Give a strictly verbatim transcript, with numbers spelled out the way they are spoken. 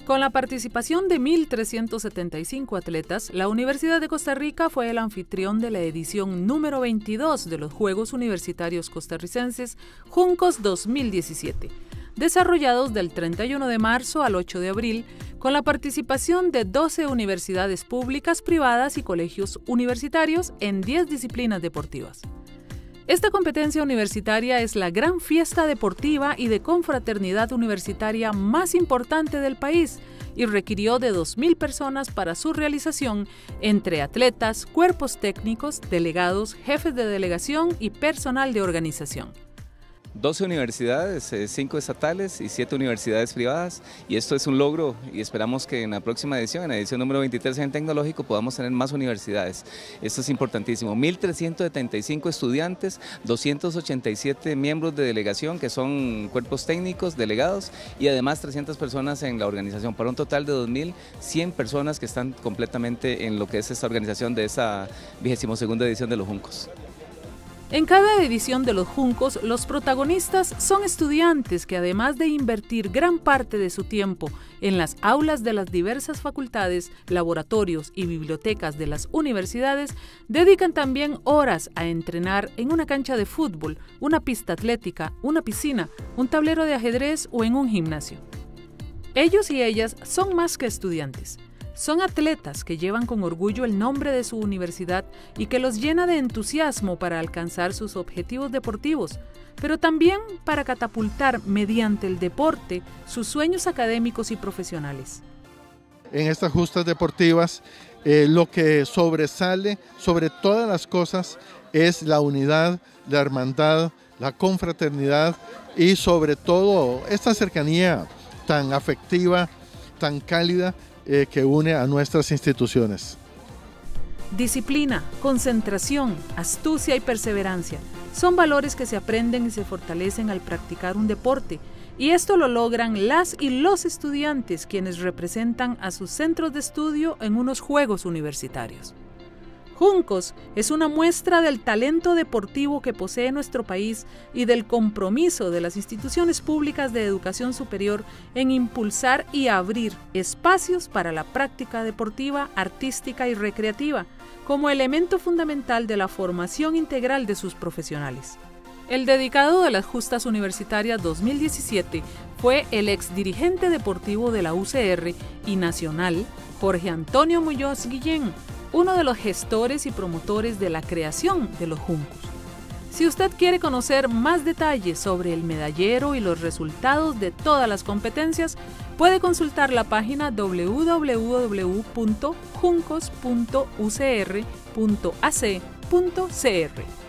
Con la participación de mil trescientos setenta y cinco atletas, la Universidad de Costa Rica fue el anfitrión de la edición número veintidós de los Juegos Universitarios Costarricenses Juncos dos mil diecisiete, desarrollados del treinta y uno de marzo al ocho de abril, con la participación de doce universidades públicas, privadas y colegios universitarios en diez disciplinas deportivas. Esta competencia universitaria es la gran fiesta deportiva y de confraternidad universitaria más importante del país y requirió de dos mil personas para su realización entre atletas, cuerpos técnicos, delegados, jefes de delegación y personal de organización. doce universidades, cinco estatales y siete universidades privadas, y esto es un logro y esperamos que en la próxima edición, en la edición número veintitrés en Tecnológico, podamos tener más universidades. Esto es importantísimo. mil trescientos setenta y cinco estudiantes, doscientos ochenta y siete miembros de delegación que son cuerpos técnicos, delegados, y además trescientas personas en la organización, para un total de dos mil cien personas que están completamente en lo que es esta organización de esa vigésima segunda edición de los Juncos. En cada edición de los Juncos, los protagonistas son estudiantes que, además de invertir gran parte de su tiempo en las aulas de las diversas facultades, laboratorios y bibliotecas de las universidades, dedican también horas a entrenar en una cancha de fútbol, una pista atlética, una piscina, un tablero de ajedrez o en un gimnasio. Ellos y ellas son más que estudiantes. Son atletas que llevan con orgullo el nombre de su universidad y que los llena de entusiasmo para alcanzar sus objetivos deportivos, pero también para catapultar mediante el deporte sus sueños académicos y profesionales. En estas justas deportivas, eh, lo que sobresale sobre todas las cosas es la unidad, la hermandad, la confraternidad y sobre todo esta cercanía tan afectiva, tan cálida, Eh, que une a nuestras instituciones. Disciplina, concentración, astucia y perseverancia son valores que se aprenden y se fortalecen al practicar un deporte, y esto lo logran las y los estudiantes quienes representan a sus centros de estudio en unos Juegos Universitarios. Juncos es una muestra del talento deportivo que posee nuestro país y del compromiso de las instituciones públicas de educación superior en impulsar y abrir espacios para la práctica deportiva, artística y recreativa como elemento fundamental de la formación integral de sus profesionales. El dedicado de las Justas Universitarias dos mil diecisiete fue el exdirigente deportivo de la U C R y nacional, Jorge Antonio Muñoz Guillén, uno de los gestores y promotores de la creación de los Juncos. Si usted quiere conocer más detalles sobre el medallero y los resultados de todas las competencias, puede consultar la página doble u doble u doble u punto juncos punto u c r punto a c punto c r.